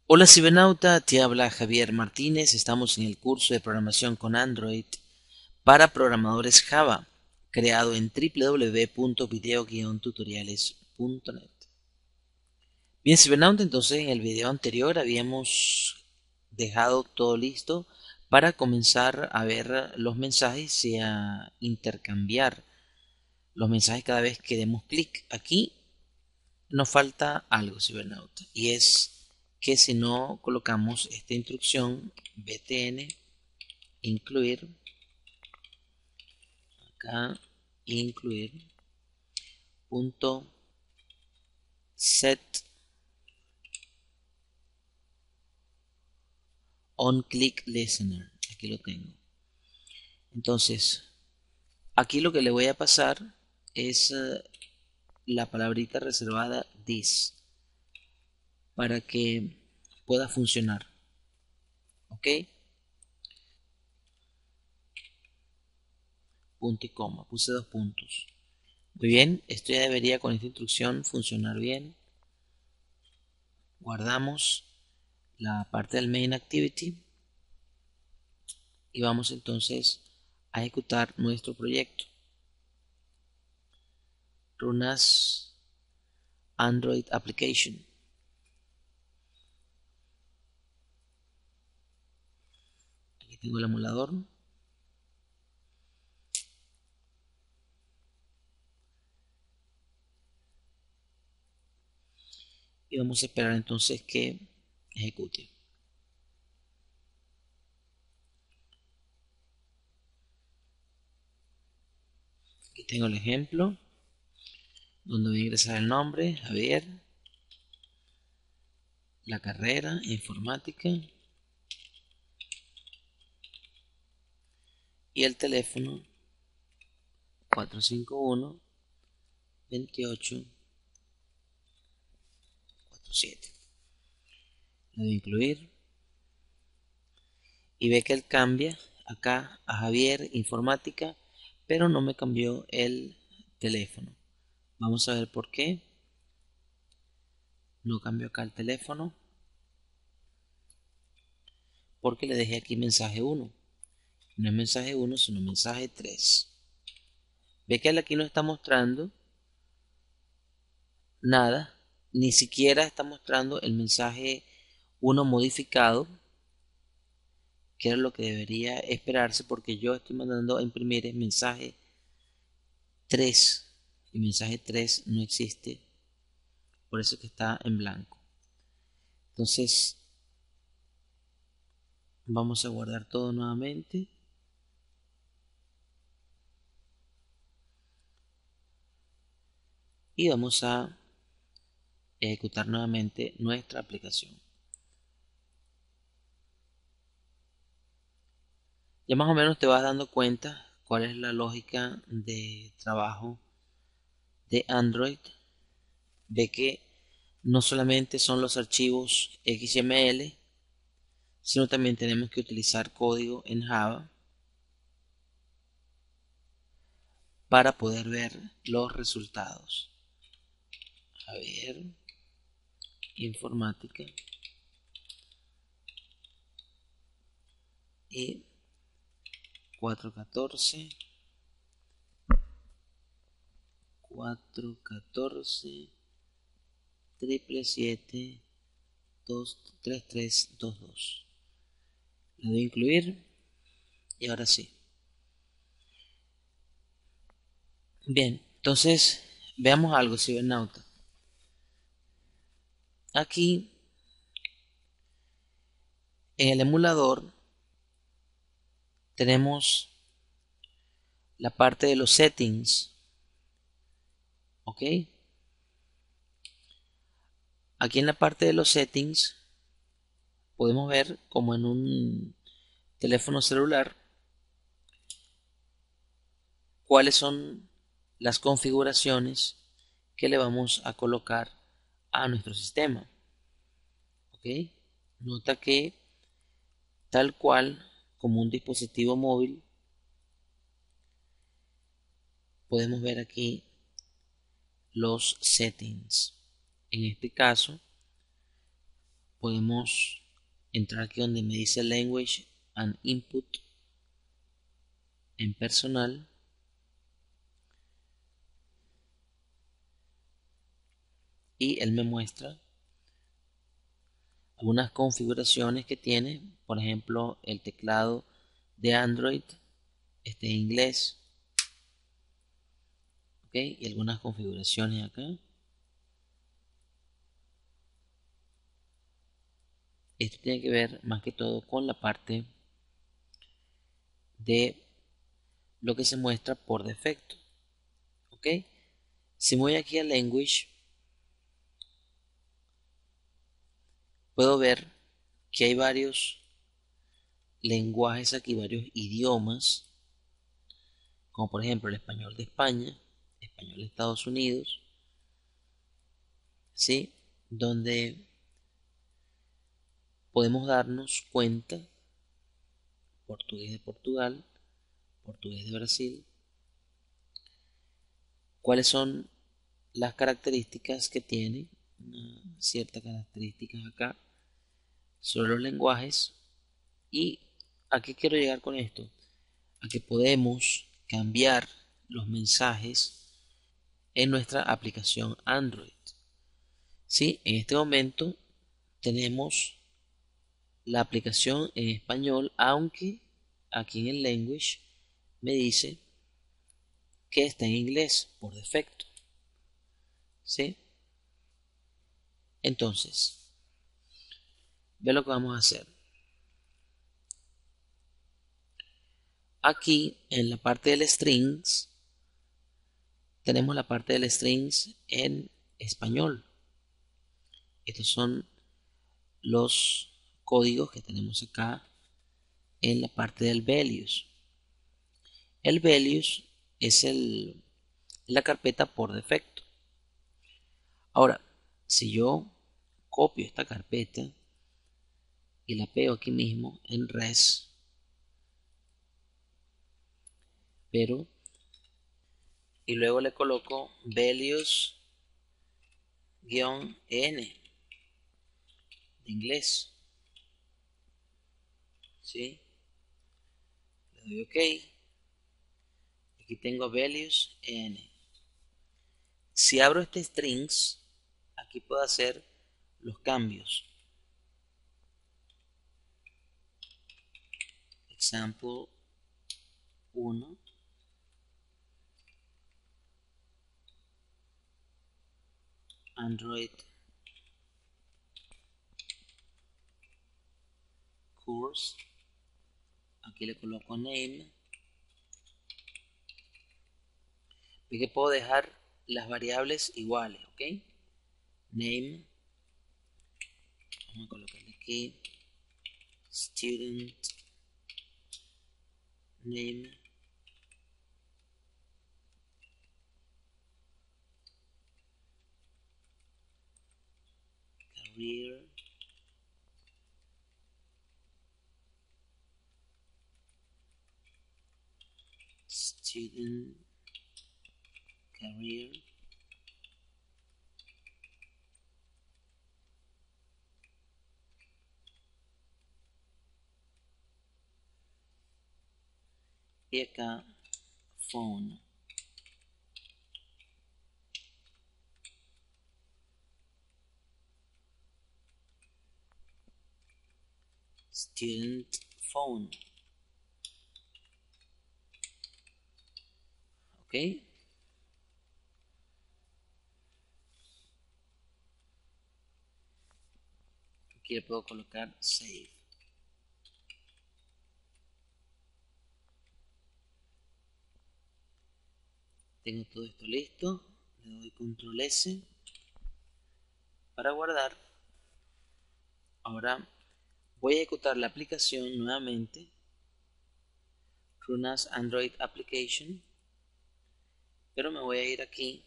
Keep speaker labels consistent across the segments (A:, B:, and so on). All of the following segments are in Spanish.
A: Hola cibernauta, te habla Javier Martínez. Estamos en el curso de programación con Android para programadores Java, creado en www.video-tutoriales.net. Bien cibernauta, entonces en el video anterior habíamos dejado todo listo para comenzar a ver los mensajes y a intercambiar los mensajes cada vez que demos clic. Aquí nos falta algo cibernauta, y es que si no colocamos esta instrucción btn incluir, acá incluir punto set on click listener, aquí lo tengo. Entonces aquí lo que le voy a pasar es la palabrita reservada this para que pueda funcionar. Ok, punto y coma, puse dos puntos. Muy bien, esto ya debería con esta instrucción funcionar bien. Guardamos la parte del main activity y vamos entonces a ejecutar nuestro proyecto. Run as Android application. Aquí tengo el emulador. Y vamos a esperar entonces que ejecute. Aquí tengo el ejemplo donde voy a ingresar el nombre, Javier, la carrera, informática, y el teléfono 451 28 47. Le voy a incluir y ve que él cambia acá a Javier informática, pero no me cambió el teléfono. Vamos a ver por qué no cambió acá el teléfono, porque le dejé aquí mensaje 1. No es mensaje 1 sino mensaje 3. Ve que él aquí no está mostrando nada, ni siquiera está mostrando el mensaje 1 modificado, que era lo que debería esperarse, porque yo estoy mandando a imprimir el mensaje 3 y mensaje 3 no existe, por eso que está en blanco. Entonces vamos a guardar todo nuevamente y vamos a ejecutar nuevamente nuestra aplicación. Ya más o menos te vas dando cuenta cuál es la lógica de trabajo de Android. Ve que no solamente son los archivos XML, sino también tenemos que utilizar código en Java para poder ver los resultados. A ver, informática y 414 414 777 23322. Le doy a incluir y ahora sí. Bien, entonces veamos algo, cibernauta. Aquí en el emulador tenemos la parte de los settings. Ok, aquí en la parte de los settings podemos ver como en un teléfono celular cuáles son las configuraciones que le vamos a colocar a nuestro sistema. Ok, nota que tal cual como un dispositivo móvil podemos ver aquí los settings. En este caso podemos entrar aquí donde me dice Language and Input en personal. Y él me muestra algunas configuraciones que tiene. Por ejemplo, el teclado de Android está en inglés. ¿Ok? Y algunas configuraciones acá. Esto tiene que ver más que todo con la parte de lo que se muestra por defecto. ¿Ok? Si me voy aquí a Language, puedo ver que hay varios lenguajes aquí, varios idiomas, como por ejemplo el español de España, español de Estados Unidos, ¿sí? Donde podemos darnos cuenta portugués de Portugal, portugués de Brasil, cuáles son las características que tiene, ciertas características acá sobre los lenguajes. ¿Y a qué quiero llegar con esto? A que podemos cambiar los mensajes en nuestra aplicación Android. ¿Sí? En este momento tenemos la aplicación en español, aunque aquí en el Language me dice que está en inglés por defecto. ¿Sí? Entonces, ve lo que vamos a hacer. Aquí en la parte del strings tenemos la parte del strings en español. Estos son los códigos que tenemos acá en la parte del values. El values es la carpeta por defecto. Ahora, si yo copio esta carpeta y la pego aquí mismo en res, pero y luego le coloco values-n de inglés, ¿sí? Le doy OK. Aquí tengo values-n. Si abro este strings, aquí puedo hacer los cambios. Example 1. Android course. Aquí le coloco name. Y que puedo dejar las variables iguales, ¿ok? Name. Vamos a colocarle aquí. Student name. Career. Student career. Y acá phone. Student phone. ¿Ok? Aquí le puedo colocar save. Tengo todo esto listo. Le doy control S para guardar. Ahora voy a ejecutar la aplicación nuevamente. Run as Android application. Pero me voy a ir aquí.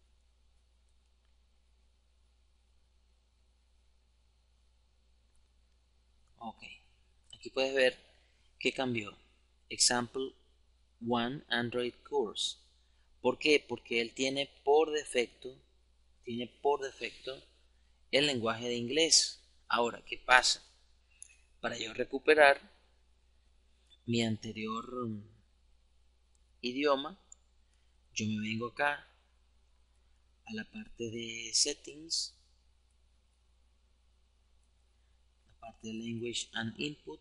A: Ok. Aquí puedes ver que cambió. Example 1 Android course. ¿Por qué? Porque él tiene por defecto el lenguaje de inglés. Ahora, ¿qué pasa? Para yo recuperar mi anterior idioma, yo me vengo acá a la parte de settings, la parte de language and input,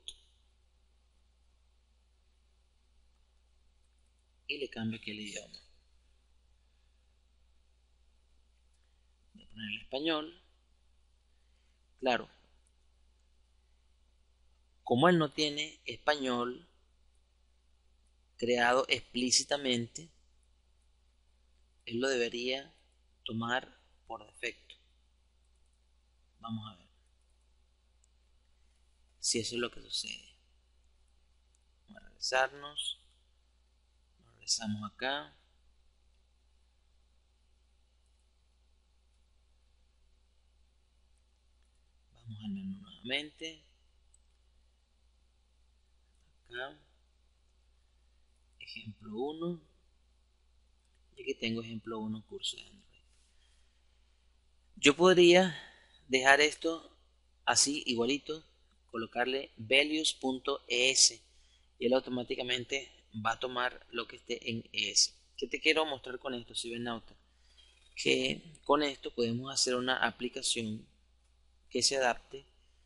A: y le cambio aquí el idioma. Voy a poner el español. Claro, como él no tiene español creado explícitamente, él lo debería tomar por defecto. Vamos a ver si eso es lo que sucede. Vamos a regresarnos. Regresamos acá. Vamos al menú nuevamente. Acá. Ejemplo 1. Y aquí tengo ejemplo 1, curso de Android. Yo podría dejar esto así igualito, colocarle values.es y él automáticamente va a tomar lo que esté en ES. ¿Qué te quiero mostrar con esto, cibernauta? Que con esto podemos hacer una aplicación que se adapte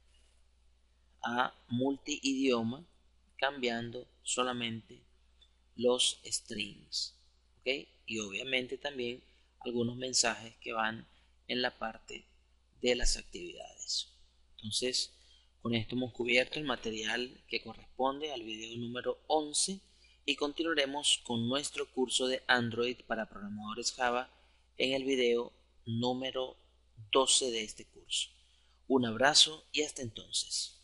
A: a multi-idioma cambiando solamente los strings, ¿ok? Y obviamente también algunos mensajes que van en la parte de las actividades. Entonces, con esto hemos cubierto el material que corresponde al video número 11 y continuaremos con nuestro curso de Android para programadores Java en el video número 12 de este curso. Un abrazo y hasta entonces.